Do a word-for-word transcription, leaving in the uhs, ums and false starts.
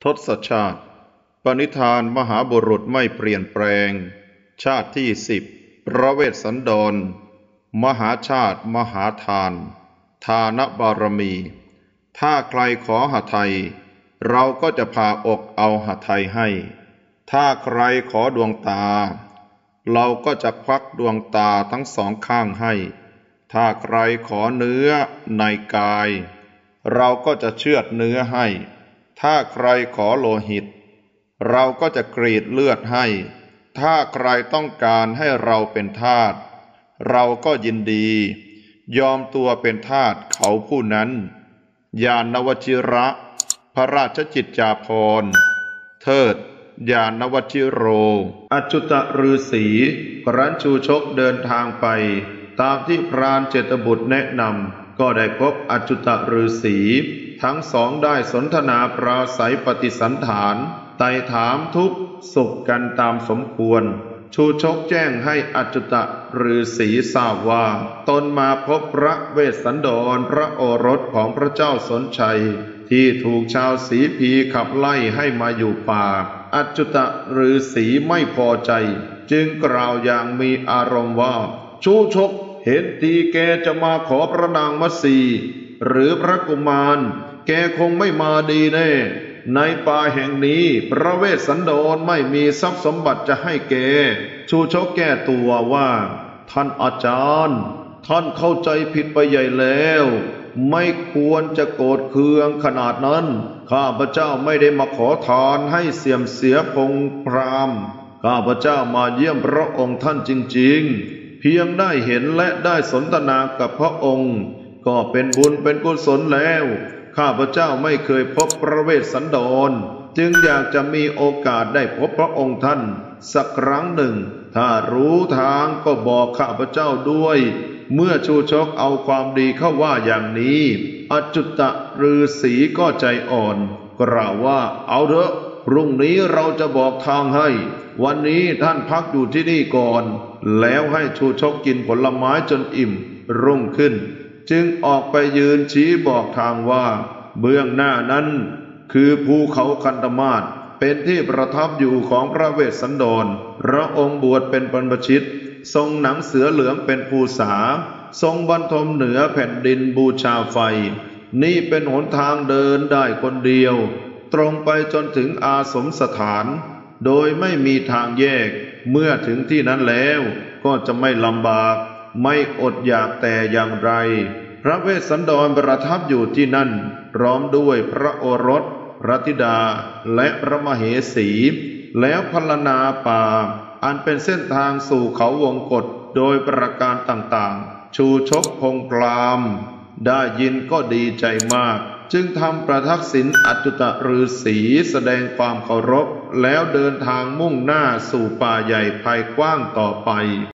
ทศชาติปณิธานมหาบุรุษไม่เปลี่ยนแปลงชาติที่สิบพระเวสสันดรมหาชาติมหาทานทานบารมี ถ้าใครขอหทัยเราก็จะพาอกเอาหทัยให้ ถ้าใครขอดวงตาเราก็จะควักดวงตาทั้งสองข้างให้ ถ้าใครขอเนื้อในกายเราก็จะเชือดเนื้อให้ ถ้าใครขอโลหิตเราก็จะกรีดเลือดให้ ถ้าใครต้องการให้เราเป็นทาสเราก็ยินดียอมตัวเป็นทาสเขาผู้นั้นญาณวชิระพระราชจิตจาภรณ์เทิดญาณวชิโรอจุตฤาษีครั้นชูชกเดินทางไปตามที่พรานเจตบุตรแนะนำก็ได้พบอจุตฤาษีทั้งสองได้สนทนาปราศัยปฏิสันถานไต่ถามทุกข์สุขกันตามสมควรชูชกแจ้งให้อจุตฤาษีทราบว่าตนมาพบพระเวสสันดรพระโอรสของพระเจ้าสนชัยที่ถูกชาวสีพีขับไล่ให้มาอยู่ป่าอจุตฤาษีไม่พอใจจึงกล่าวอย่างมีอารมณ์ว่าชูชกเห็นทีแกจะมาขอพระนางมัตสีหรือพระกุมารแกคงไม่มาดีแน่ในป่าแห่งนี้พระเวสสันดรไม่มีทรัพย์สมบัติจะให้แกชูชกแก้ตัวว่าท่านอาจารย์ท่านเข้าใจผิดไปใหญ่แล้วไม่ควรจะโกรธเคืองขนาดนั้นข้าพเจ้าไม่ได้มาขอทานให้เสี่ยมเสียพงพรามข้าพเจ้ามาเยี่ยมพระองค์ท่านจริงๆเพียงได้เห็นและได้สนทนากับพระองค์ก็เป็นบุญเป็นกุศลแล้วข้าพเจ้าไม่เคยพบพระเวสสันดรจึงอยากจะมีโอกาสได้พบพระองค์ท่านสักครั้งหนึ่งถ้ารู้ทางก็บอกข้าพเจ้าด้วยเมื่อชูชกเอาความดีเข้าว่าอย่างนี้อจุตฤาษีก็ใจอ่อนกล่าวว่าเอาเถอะพรุ่งนี้เราจะบอกทางให้วันนี้ท่านพักอยู่ที่นี่ก่อนแล้วให้ชูชกกินผลไม้จนอิ่มรุ่งขึ้นจึงออกไปยืนชี้บอกทางว่าเบื้องหน้านั้นคือภูเขาคันธมาศเป็นที่ประทับอยู่ของพระเวสสันดรพระองค์บวชเป็นบรรพชิตทรงหนังเสือเหลืองเป็นภูษาทรงบรรทมเหนือแผ่นดินบูชาไฟนี่เป็นหนทางเดินได้คนเดียวตรงไปจนถึงอาสมสถานโดยไม่มีทางแยกเมื่อถึงที่นั้นแล้วก็จะไม่ลำบากไม่อดอยากแต่อย่างไรพระเวสสันดรประทับอยู่ที่นั่นพร้อมด้วยพระโอรสพระธิดาและพระมเหสีแล้วพรรณนาป่าอันเป็นเส้นทางสู่เขาวงกฏโดยประการต่างๆชูชกพงพรามได้ยินก็ดีใจมากจึงทำประทักษิณอจุตฤาษีแสดงความเคารพแล้วเดินทางมุ่งหน้าสู่ป่าใหญ่ไผ่กว้างต่อไป